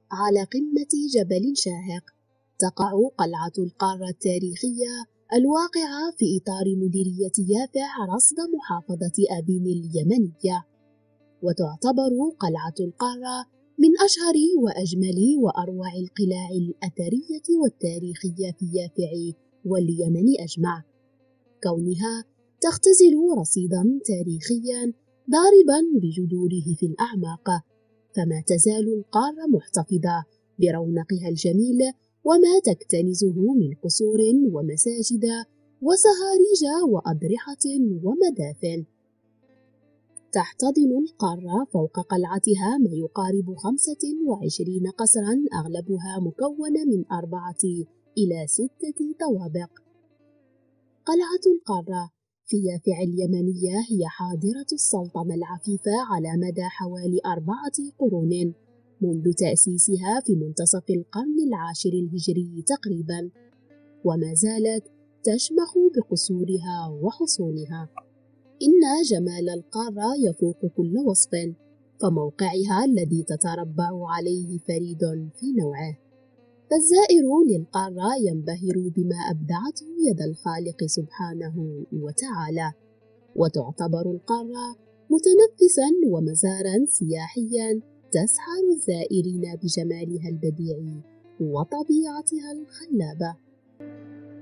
على قمة جبل شاهق تقع قلعة القارة التاريخية الواقعة في إطار مديرية يافع رصد محافظة أبين اليمنية، وتعتبر قلعة القارة من أشهر وأجمل وأروع القلاع الأثرية والتاريخية في يافع واليمن أجمع، كونها تختزل رصيداً تاريخياً ضارباً بجذوره في الأعماق، فما تزال القارة محتفظة برونقها الجميل وما تكتنزه من قصور ومساجد وصهاريج وأضرحة ومدافن. تحتضن القارة فوق قلعتها ما يقارب 25 قصراً أغلبها مكون من 4 إلى 6 طوابق. قلعة القارة في يافع اليمنية هي حاضرة السلطنة العفيفة على مدى حوالي 4 قرون منذ تأسيسها في منتصف القرن العاشر الهجري تقريباً، وما زالت تشمخ بقصورها وحصونها. إن جمال القارة يفوق كل وصف، فموقعها الذي تتربع عليه فريد في نوعه، فالزائر للقارة ينبهر بما أبدعته يد الخالق سبحانه وتعالى، وتعتبر القارة متنفساً ومزاراً سياحياً تسحر الزائرين بجمالها البديع وطبيعتها الخلابة.